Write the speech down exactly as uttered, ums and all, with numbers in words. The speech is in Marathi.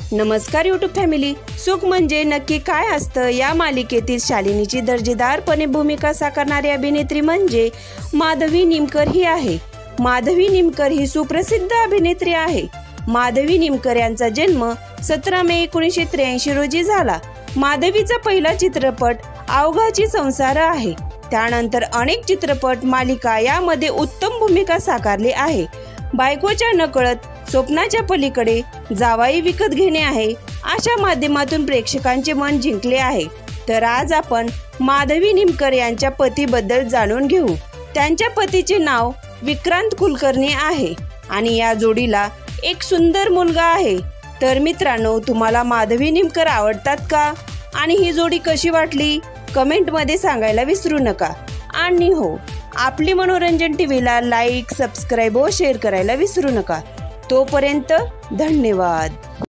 नमस्कार यूट्यूब फॅमिली. सुख म्हणजे नक्की काय असतं या मालिकेतील शालिनीची दर्जेदारपणे भूमिका साकारणारी अभिनेत्री म्हणजे माधवी निमकर ही आहे. माधवी निमकर ही सुप्रसिद्ध अभिनेत्री आहे. माधवी निमकर यांचा जन्म सतरा मे एकोणीसशे त्र्याऐंशी रोजी झाला. माधवीचा पहिला चित्रपट अवघाची संसार आहे. त्यानंतर अनेक चित्रपट मालिका यामध्ये उत्तम भूमिका साकारली आहे. बायकोच्या नकळत, स्वप्नाच्या पलीकडे, जावाई विकत घेणे आहे अशा माध्यमातून प्रेक्षकांचे मन जिंकले आहे. तर आज आपण माधवी निमकर यांच्या पतीबद्दल जाणून घेऊ. त्यांच्या पतीचे नाव विक्रांत कुलकर्णी आहे आणि या जोडीला एक सुंदर मुलगा आहे. तर मित्रांनो, तुम्हाला माधवी निमकर आवडतात का आणि ही जोडी कशी वाटली कमेंटमध्ये सांगायला विसरू नका. आणि हो, आपली मनोरंजन टीव्हीला लाईक, सबस्क्राईब व शेअर करायला विसरू नका. तोपर्यंत धन्यवाद.